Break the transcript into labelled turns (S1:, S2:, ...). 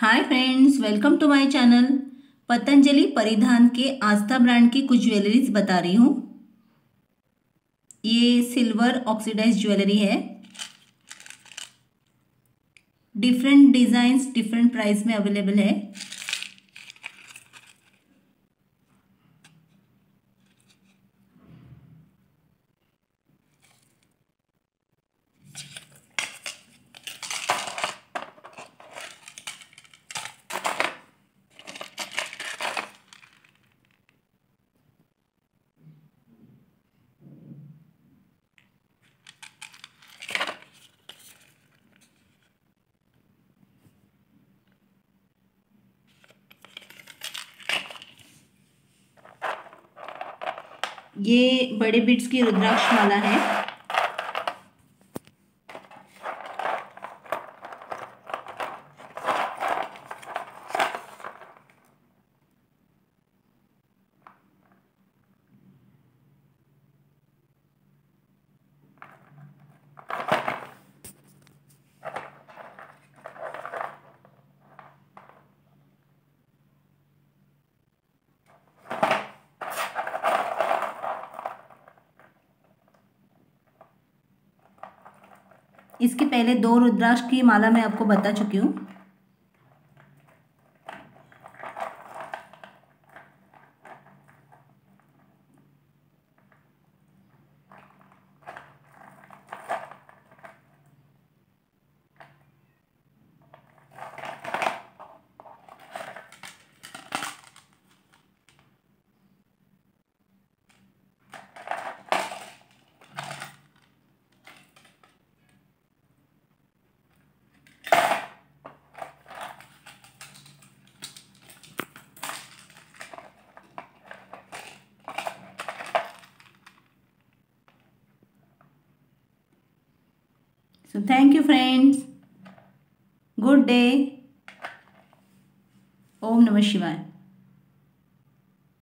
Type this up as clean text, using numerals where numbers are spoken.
S1: Hi friends, welcome to my channel. Patanjali Paridhan के आस्था brand की कुछ ज्वेलरीज बता रही हूँ। ये सिल्वर ऑक्सीडाइज ज्वेलरी है। डिफरेंट डिजाइन्स डिफरेंट प्राइस में अवेलेबल है। ये बड़े बिट्स की रुद्राक्ष माला है। इसके पहले दो रुद्राक्ष की माला मैं आपको बता चुकी हूँ। So thank you friends. Good day. Om Namah Shivaya.